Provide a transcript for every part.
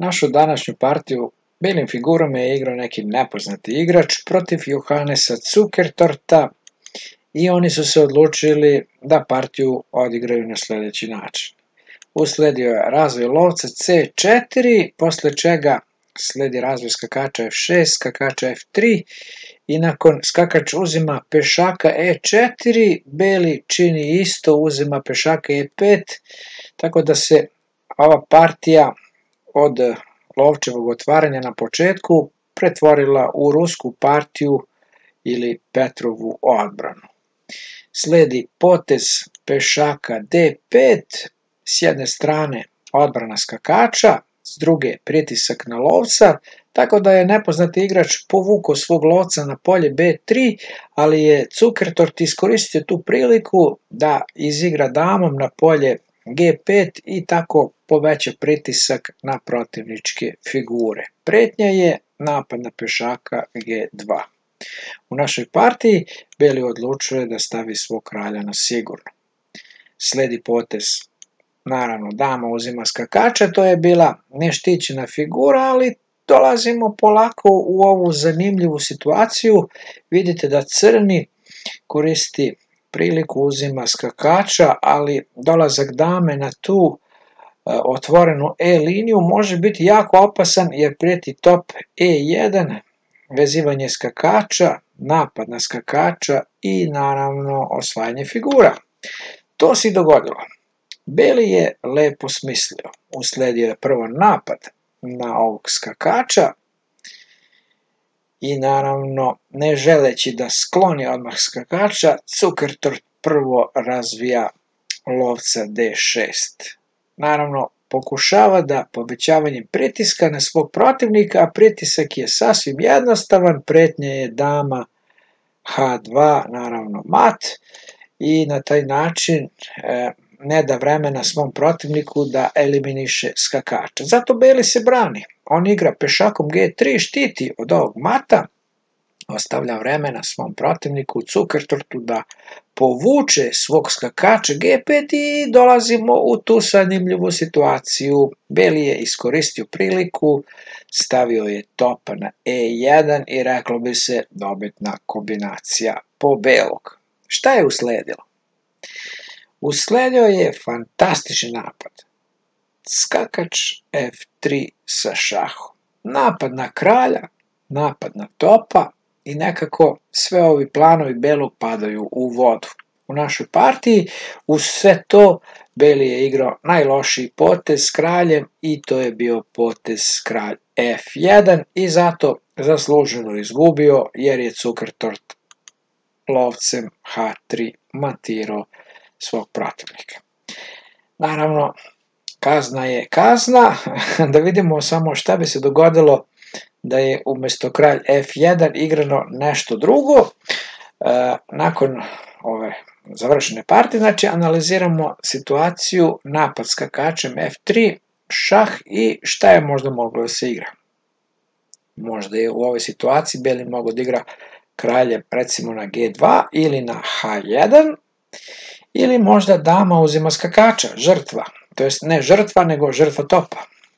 Našu današnju partiju belim figurama je igrao neki nepoznati igrač protiv Johannesa Zukertorta i oni su se odlučili da partiju odigraju na sljedeći način. Usledio je razvoj lovca C4, posle čega sledi razvoj skakača F6, skakača F3 i nakon skakač uzima pešaka E4, beli čini isto, uzima pešaka E5, tako da se ova partija od lovčevog otvaranja na početku pretvorila u rusku partiju ili Petrovu odbranu. Sledi potez pešaka D5, s jedne strane odbrana skakača, s druge pritisak na lovca, tako da je nepoznati igrač povukao svog lovca na polje B3, ali je Zukertort iskoristio tu priliku da izigra damom na polje G5 i tako poveća pritisak na protivničke figure. Pretnja je napad na pešaka G2. U našoj partiji beli odlučuje da stavi svog kralja na sigurno. Sledi potez, naravno dama uzima skakača, to je bila neštićena figura, ali dolazimo polako u ovu zanimljivu situaciju. Vidite da crni koristi priliku, uzima skakača, ali dolazak dame na tu otvorenu E liniju može biti jako opasan jer prijeti top E1, vezivanje skakača, napad na skakača i naravno osvajanje figura. To se i dogodilo. Beli je lepo smislio. Usledio je prvo napad na ovog skakača i naravno ne želeći da skloni odmah skakača, Zukertort prvo razvija lovca D6. Naravno pokušava da povećavanjem pritiska na svog protivnika, a pritisak je sasvim jednostavan, pretnja je dama H2, naravno mat, i na taj način ne da vremena svom protivniku da eliminiše skakača. Zato beli se brani. On igra pešakom G3, štiti od ovog mata, ostavlja vremena svom protivniku Zukertortu da povuče svog skakača G5 i dolazimo u tu zanimljivu situaciju. Beli je iskoristio priliku, stavio je topa na E1 i reklo bi se dobitna kombinacija po belog. Šta je usledilo? Usledio je fantastični napad. Skakač F3 sa šahom. Napad na kralja, napad na topa i nekako sve ovi planovi belog padaju u vodu. U našoj partiji uz sve to beli je igrao najlošiji potez s kraljem i to je bio potez kralj F1 i zato zasluženo izgubio jer je Zukertort lovcem H3 matirao svog protivnika. Naravno, kazna je kazna. Da vidimo samo šta bi se dogodilo da je umjesto kralj F1 igrano nešto drugo. Nakon ove završene partije, znači analiziramo situaciju napad skakačem F3, šah i šta je možda moglo da se igra. Možda je u ovoj situaciji beli mogao da igra kraljem recimo na G2 ili na H1, ili možda dama uzima skakača, žrtva, to jest ne žrtva nego žrtva topa.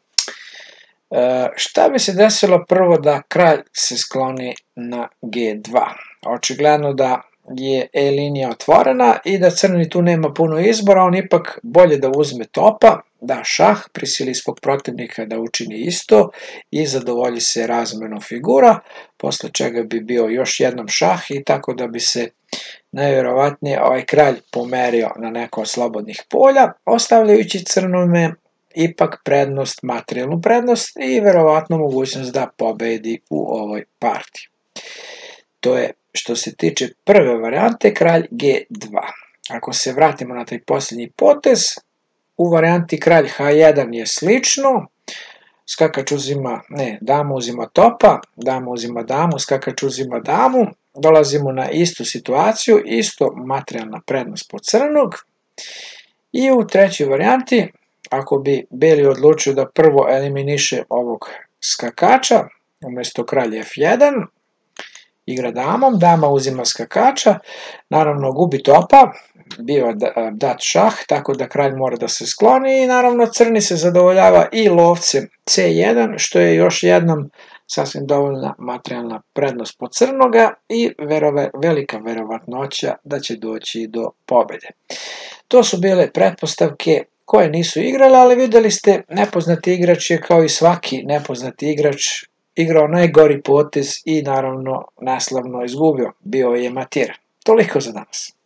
Šta bi se desilo prvo da kralj se skloni na G2? Očigledno da je E linija otvorena i da crni tu nema puno izbora, on ipak bolje da uzme topa, da šah, prisili svog protivnika da učini isto i zadovolji se razmenom figura, posle čega bi bio još jednom šah i tako da bi se najvjerovatnije ovaj kralj pomerio na neko od slobodnih polja, ostavljajući crnome ipak prednost, materijalnu prednost i vjerovatno mogućnost da pobedi u ovoj partiji. To je što se tiče prve varijante, kralj G2. Ako se vratimo na taj posljednji potez, u varijanti kralj H1 je slično, skakač uzima, dama uzima topa, dama uzima damu, skakač uzima damu, dolazimo na istu situaciju, isto materijalna prednost po crnog. I u trećoj varijanti, ako bi beli odlučio da prvo eliminiše ovog skakača, umjesto kralj F1, igra damom, dama uzima skakača, naravno gubi topa, bio dat šah, tako da kralj mora da se skloni i naravno crni se zadovoljava i lovcem c1, što je još jednom sasvim dovoljna materijalna prednost po crnoga i velika verovatnoća da će doći do pobjede. To su bile pretpostavke koje nisu igrale, ali vidjeli ste, nepoznati igrač je kao i svaki nepoznati igrač igrao najgori potez i naravno neslavno izgubio. Bio je Matir. Toliko za danas.